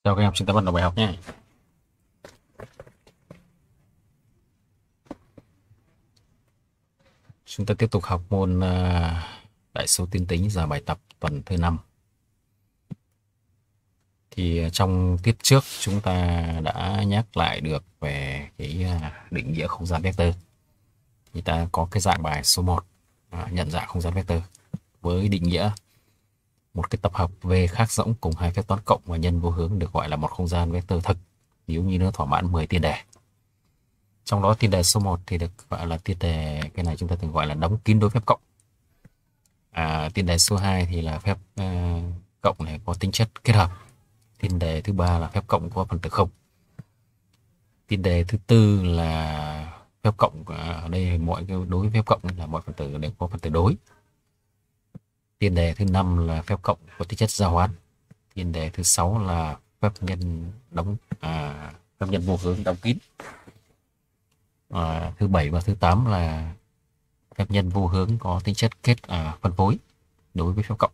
Chào các em, chúng ta bắt đầu bài học nhé. Chúng ta tiếp tục học môn đại số tuyến tính giờ bài tập tuần thứ 5. Thì trong tiết trước chúng ta đã nhắc lại được về cái định nghĩa không gian vectơ. Thì ta có cái dạng bài số 1, nhận dạng không gian vectơ với định nghĩa một cái tập hợp V khác rỗng cùng hai phép toán cộng và nhân vô hướng được gọi là một không gian vectơ thực nếu như nó thỏa mãn 10 tiền đề. Trong đó tiền đề số 1 thì được gọi là tiền đề, cái này chúng ta thường gọi là đóng kín đối phép cộng. Tiền đề số 2 thì là phép cộng này có tính chất kết hợp. Tiền đề thứ 3 là phép cộng có phần tử không. Tiền đề thứ 4 là phép cộng, ở đây mọi cái đối với phép cộng là mọi phần tử đều có phần tử đối. Tiền đề thứ 5 là phép cộng có tính chất giao hoán. Tiền đề thứ 6 là phép nhân phép nhân vô hướng đóng kín. Thứ 7 và thứ 8 là phép nhân vô hướng có tính chất phân phối đối với phép cộng.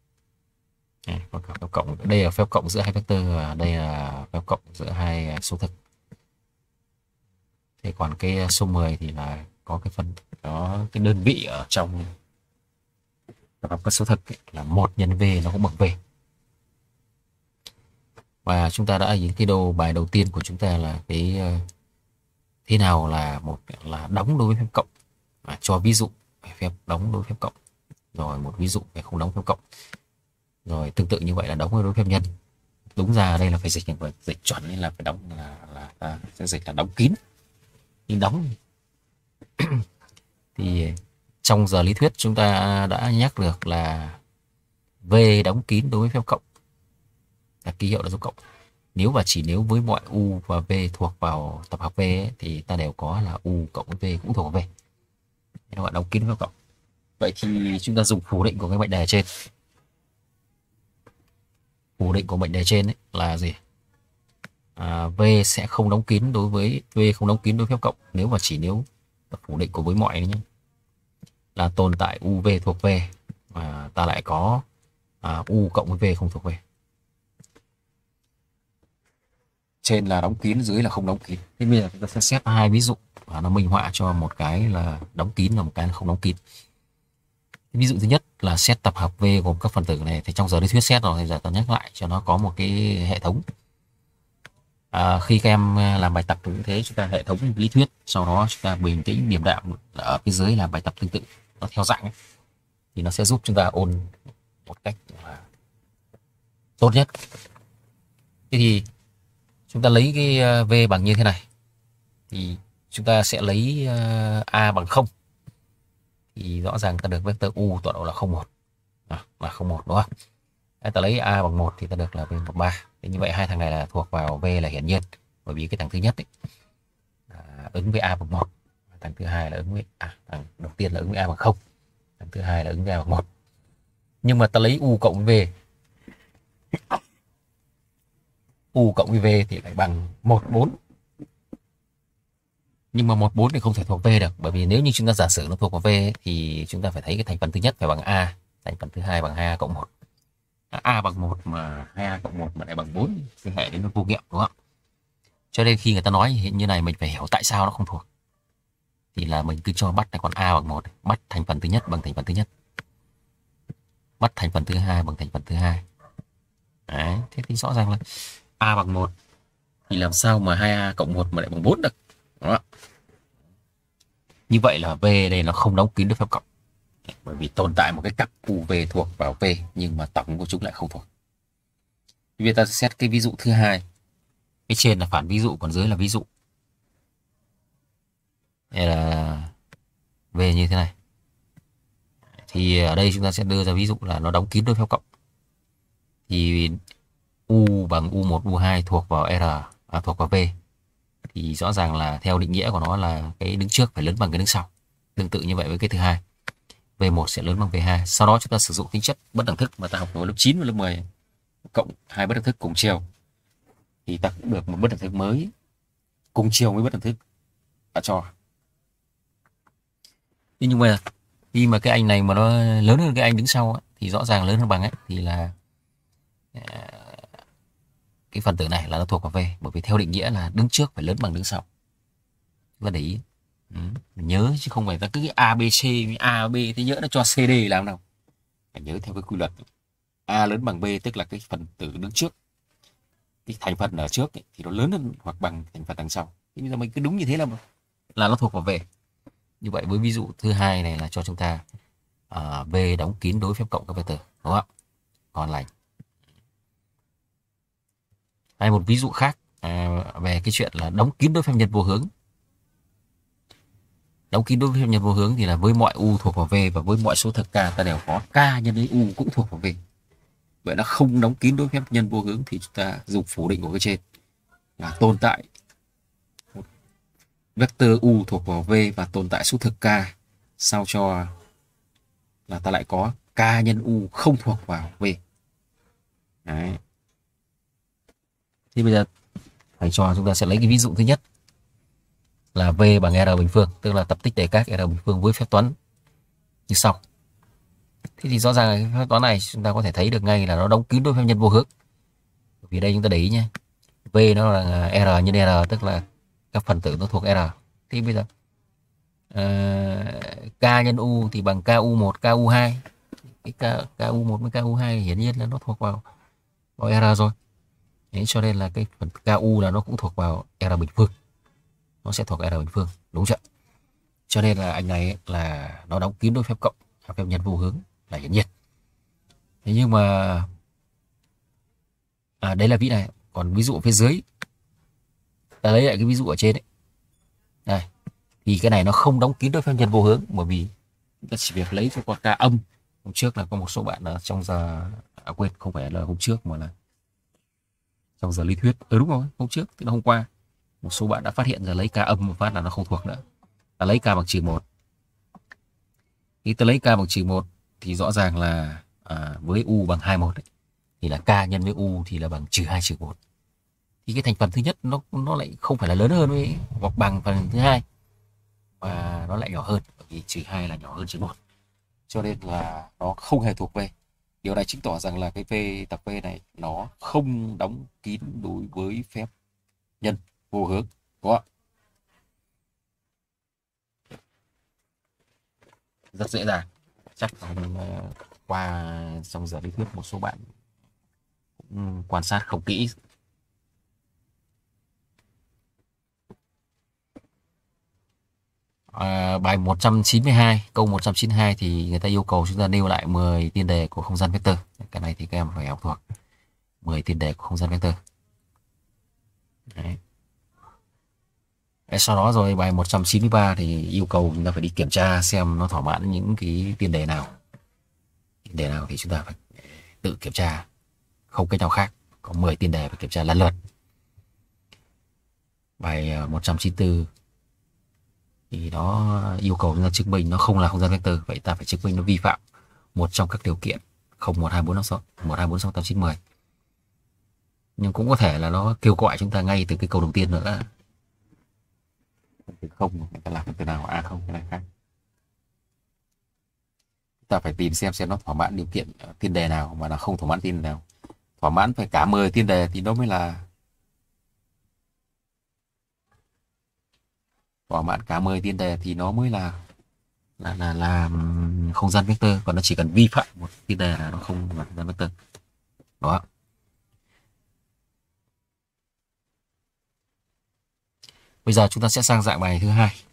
Phép cộng đây là phép cộng giữa hai vectơ và đây là phép cộng giữa hai số thực. Thế còn cái số 10 thì là có cái đơn vị ở trong tập hợp các số thực ấy, là 1 nhân V nó cũng bằng V. Và chúng ta đã nhìn cái bài đầu tiên của chúng ta là cái thế nào là đóng đối với phép cộng, cho ví dụ phép đóng đối với phép cộng, rồi một ví dụ về không đóng phép cộng, rồi tương tự như vậy là đóng đối với phép nhân. Đúng ra đây là phải dịch chuẩn nên là phải đóng là ta sẽ dịch là đóng kín. Nhưng đóng thì trong giờ lý thuyết chúng ta đã nhắc được là V đóng kín đối với phép cộng là ký hiệu là dấu cộng. Nếu với mọi U và V thuộc vào tập hợp V ấy, thì ta đều có là U cộng với V cũng thuộc vào V. Nó gọi đóng kín phép cộng. Vậy thì chúng ta dùng phủ định của cái mệnh đề trên. Phủ định của mệnh đề trên ấy là gì? V sẽ không đóng kín đối với phép cộng nếu phủ định của với mọi nhé, là tồn tại UV thuộc V và ta lại có U cộng với V không thuộc V. Trên là đóng kín, dưới là không đóng kín. Thế bây giờ chúng ta sẽ xét hai ví dụ và nó minh họa cho một cái là đóng kín và một cái là không đóng kín. Ví dụ thứ nhất là xét tập hợp V gồm các phần tử này, thì trong giờ lý thuyết xét rồi, thì giờ ta nhắc lại cho nó có một cái hệ thống. Khi các em làm bài tập cũng thế, chúng ta hệ thống lý thuyết, sau đó chúng ta bình tĩnh điềm đạm ở phía dưới làm bài tập tương tự, nó theo dạng ấy, thì nó sẽ giúp chúng ta ôn một cách tốt nhất. Thế thì chúng ta lấy cái V bằng như thế này thì chúng ta sẽ lấy A bằng 0 thì rõ ràng ta được vector U tọa độ là 01, là 01 đúng không? Ta lấy A bằng 1 thì ta được là V13. Thế như vậy hai thằng này là thuộc vào V là hiển nhiên, bởi vì cái thằng thứ nhất ấy, ứng với A bằng 1, thằng thứ hai là ứng với thằng đầu tiên là ứng với A bằng 0, thằng thứ hai là ứng với A bằng 1. Nhưng mà ta lấy U cộng với V, U cộng với V thì lại bằng 14. Nhưng mà 14 thì không thể thuộc V được, bởi vì nếu như chúng ta giả sử nó thuộc vào V ấy, thì chúng ta phải thấy cái thành phần thứ nhất phải bằng A, thành phần thứ hai bằng 2A cộng 1. A bằng 1 mà 2A cộng 1 mà lại bằng 4 thì hệ đến nó vô nghiệm đúng không? Cho nên khi người ta nói như này mình phải hiểu tại sao nó không thuộc. Thì là mình cứ cho bắt là con A bằng 1, bắt thành phần thứ nhất bằng thành phần thứ nhất, bắt thành phần thứ hai bằng thành phần thứ hai. Đấy, thế thì rõ ràng là A bằng 1 thì làm sao mà 2A cộng 1 mà lại bằng 4 được. Đó. Như vậy là V đây nó không đóng kín được phép cộng, bởi vì tồn tại một cái cặp UV thuộc vào V nhưng mà tổng của chúng lại không thuộc. Bây giờ ta xét cái ví dụ thứ hai. Cái trên là phản ví dụ, còn dưới là ví dụ. Đây là V như thế này. Thì ở đây chúng ta sẽ đưa ra ví dụ là nó đóng kín đối phép cộng. Thì U bằng U1, U2 thuộc vào thuộc vào V. Thì rõ ràng là theo định nghĩa của nó là cái đứng trước phải lớn bằng cái đứng sau. Tương tự như vậy với cái thứ hai. V1 sẽ lớn bằng V2. Sau đó chúng ta sử dụng tính chất bất đẳng thức mà ta học ở lớp 9 và lớp 10, cộng hai bất đẳng thức cùng chiều, thì ta cũng được một bất đẳng thức mới cùng chiều với bất đẳng thức ta cho. Nhưng mà khi mà cái anh này mà nó lớn hơn cái anh đứng sau ấy, thì rõ ràng lớn hơn bằng ấy, thì là cái phần tử này là nó thuộc vào V, bởi vì theo định nghĩa là đứng trước phải lớn bằng đứng sau. Chúng ta để ý. Mình nhớ chứ không phải ta cứ cái A B C A B thì nhớ nó cho CD làm nào. Phải nhớ theo cái quy luật A lớn bằng B, tức là cái phần tử đứng trước, cái thành phần ở trước ấy, thì nó lớn hơn hoặc bằng thành phần đằng sau. Thì bây giờ mình cứ đúng như thế là nó thuộc vào V. Như vậy với ví dụ thứ hai này là cho chúng ta V đóng kín đối phép cộng các vectор, đúng không? Ngon lành. Hay một ví dụ khác về cái chuyện là đóng kín đối phép nhân vô hướng. Đóng kín đối với phép nhân vô hướng thì là với mọi u thuộc vào V và với mọi số thực k ta đều có k nhân với u cũng thuộc vào V. Vậy nó không đóng kín đối với phép nhân vô hướng thì chúng ta dùng phủ định của cái trên là tồn tại một vector u thuộc vào V và tồn tại số thực k, sao cho là ta lại có k nhân u không thuộc vào V. Đấy. Thì bây giờ thầy cho chúng ta sẽ lấy cái ví dụ thứ nhất là V bằng R bình phương, tức là tập tích đề các R bình phương với phép toán như sau. Thế thì rõ ràng là cái phép toán này chúng ta có thể thấy được ngay là nó đóng kín đối phép nhân vô hướng. Vì đây chúng ta để ý nhé, V nó là R nhân R, tức là các phần tử nó thuộc R. Thì bây giờ K nhân U thì bằng KU1, KU2. Cái KU1 với KU2 hiển nhiên là nó thuộc vào R rồi. Đấy, cho nên là cái phần KU là nó cũng thuộc vào R bình phương. Nó sẽ thuộc R bình phương, đúng chưa? Cho nên là anh này là nó đóng kín đối phép cộng, phép nhân vô hướng là hiển nhiên. Thế nhưng mà đây là ví này, còn ví dụ phía dưới ta lấy lại cái ví dụ ở trên đấy. Đây, thì cái này nó không đóng kín đối phép nhân vô hướng, bởi vì ta chỉ việc lấy cho qua k âm. Hôm trước là có một số bạn ở trong giờ quên, không phải là hôm trước mà là trong giờ lý thuyết. Đúng rồi, hôm trước tức là hôm qua một số bạn đã phát hiện ra lấy k âm một phát là nó không thuộc nữa. Ta lấy k bằng trừ 1. Khi ta lấy k bằng trừ 1 thì rõ ràng là với u bằng 21 ấy, thì là k nhân với u thì là bằng trừ 2 trừ 1. Thì cái thành phần thứ nhất nó lại không phải là lớn hơn với hoặc bằng phần thứ hai, và nó lại nhỏ hơn, bởi vì trừ 2 là nhỏ hơn trừ 1. Cho nên là nó không hề thuộc V. Điều này chứng tỏ rằng là cái V, tập V này nó không đóng kín đối với phép nhân vô hướng. Đúng không? Rất dễ dàng. Chắc qua trong giờ lý thuyết một số bạn cũng quan sát không kỹ. Bài 192, câu 192 thì người ta yêu cầu chúng ta nêu lại 10 tiền đề của không gian vector. Cái này thì các em phải học thuộc. 10 tiền đề của không gian vector. Đấy. Sau đó rồi bài 193 thì yêu cầu chúng ta phải đi kiểm tra xem nó thỏa mãn những cái tiền đề nào. Tiền đề nào thì chúng ta phải tự kiểm tra, không cách nào khác. Có 10 tiền đề phải kiểm tra lần lượt. Bài 194 thì nó yêu cầu chúng ta chứng minh nó không là không gian vector, vậy ta phải chứng minh nó vi phạm một trong các điều kiện 0, 1, 2, 4, 5, 6, 1, 2, 4, 6, 8, 9, 10. Nhưng cũng có thể là nó kêu gọi chúng ta ngay từ cái câu đầu tiên nữa. Từ không người ta làm từ nào không, cái này khác. Ta phải tìm xem nó thỏa mãn điều kiện tiền đề nào mà nó không thỏa mãn tiền đề nào. Thỏa mãn phải cả 10 tiền đề thì nó mới là thỏa mãn cả 10 tiền đề thì nó mới là không gian vector, còn nó chỉ cần vi phạm một tiền đề là nó không là không gian vector. Đó. Bây giờ chúng ta sẽ sang dạng bài thứ hai.